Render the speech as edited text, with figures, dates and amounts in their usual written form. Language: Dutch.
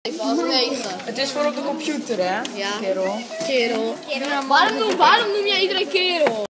9. Het is voor op de computer, hè? Ja. Kerel. Kerel. Waarom noem jij iedereen kerel?